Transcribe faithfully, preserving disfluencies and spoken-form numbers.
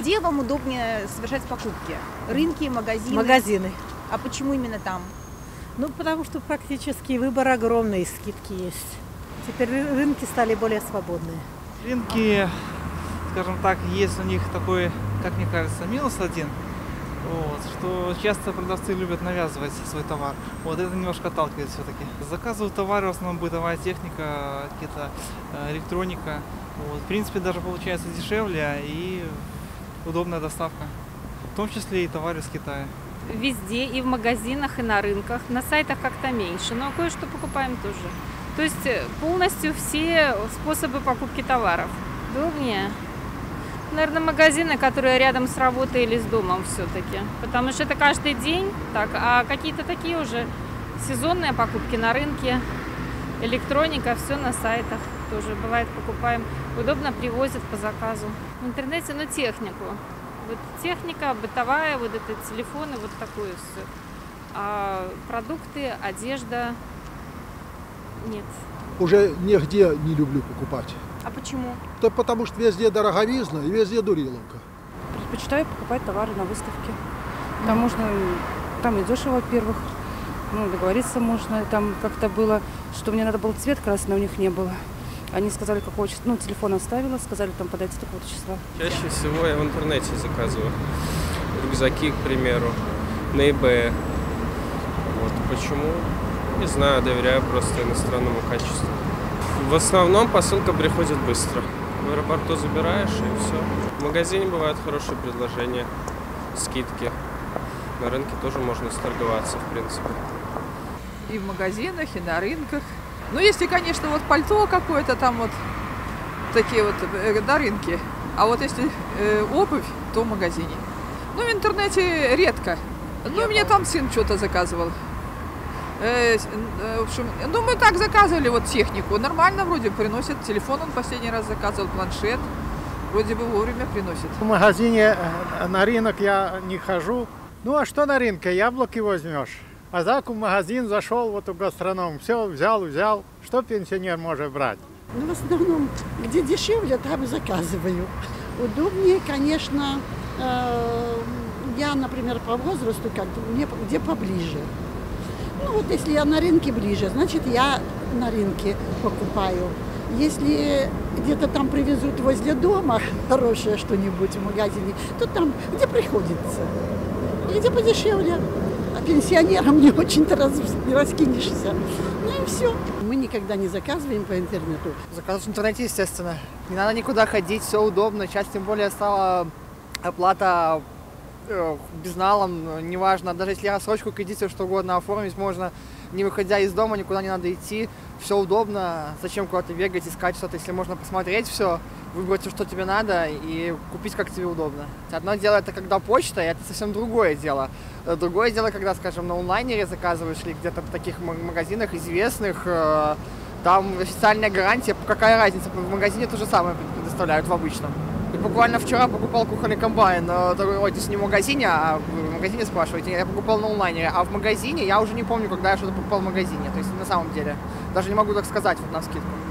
Где вам удобнее совершать покупки? Рынки, магазины? Магазины. А почему именно там? Ну, потому что практически выбор огромный, скидки есть. Теперь рынки стали более свободные. Рынки, скажем так, есть у них такой, как мне кажется, минус один. Вот, что часто продавцы любят навязывать свой товар. Вот это немножко отталкивает все-таки. Заказывают товары, в основном бытовая техника, какие-то э, электроника. Вот, в принципе, даже получается дешевле и удобная доставка. В том числе и товары из Китая. Везде, и в магазинах, и на рынках. На сайтах как-то меньше, но кое-что покупаем тоже. То есть полностью все способы покупки товаров. Удобнее. Наверное, магазины, которые рядом с работой или с домом все-таки. Потому что это каждый день, так, а какие-то такие уже сезонные покупки на рынке, электроника, все на сайтах тоже. Бывает, покупаем. Удобно привозят по заказу. В интернете, ну, технику. Вот техника, бытовая, вот это телефоны, вот такое все. А продукты, одежда нет. Уже нигде не люблю покупать. А почему? Да потому что везде дороговизна и везде дуриловка. Предпочитаю покупать товары на выставке. Там можно, там и дешево, во-первых. Ну, договориться можно. Там как-то было, что мне надо был цвет красный, а у них не было. Они сказали, какого числа, ну, телефон оставила, сказали, там подойти такого числа. Чаще всего я в интернете заказываю. Рюкзаки, к примеру, на eBay. Вот почему? Не знаю, доверяю просто иностранному качеству. В основном посылка приходит быстро. В аэропорту забираешь и все. В магазине бывают хорошие предложения, скидки. На рынке тоже можно сторговаться, в принципе. И в магазинах, и на рынках. Ну, если, конечно, вот пальто какое-то там вот, такие вот на рынке. А вот если э, обувь, то в магазине. Ну, в интернете редко. Ну, мне там сын что-то заказывал. Э, э, в общем, ну, мы так заказывали вот технику. Нормально вроде приносят. Телефон он последний раз заказывал, планшет. Вроде бы вовремя приносит. В магазине на рынок я не хожу. Ну, а что на рынке? Яблоки возьмешь. А так в магазин зашел, вот у гастроном, все взял, взял. Что пенсионер может брать? Ну, в основном, где дешевле, там заказываю. Удобнее, конечно, э, я, например, по возрасту, как мне где поближе. Ну, вот если я на рынке ближе, значит, я на рынке покупаю. Если где-то там привезут возле дома хорошее что-нибудь в магазине, то там, где приходится. И где подешевле. А пенсионерам не очень-то раз, не раскинешься. Ну и все. Мы никогда не заказываем по интернету. Заказывать в интернете, естественно. Не надо никуда ходить, все удобно. Сейчас тем более стала оплата э, безналом, неважно. Даже если рассрочку кредита, что угодно оформить можно, не выходя из дома, никуда не надо идти. Все удобно. Зачем куда-то бегать, искать что-то, если можно посмотреть все, выбрать, что тебе надо и купить, как тебе удобно. Одно дело это когда почта, и это совсем другое дело. Другое дело, когда, скажем, на онлайнере заказываешь или где-то в таких магазинах известных, там официальная гарантия, какая разница, в магазине то же самое предоставляют в обычном. И буквально вчера покупал кухонный комбайн, ой, то есть не в магазине, а в магазине спрашиваете, я покупал на онлайнере, а в магазине я уже не помню, когда я что-то покупал в магазине, то есть на самом деле. Даже не могу так сказать вот навскидку.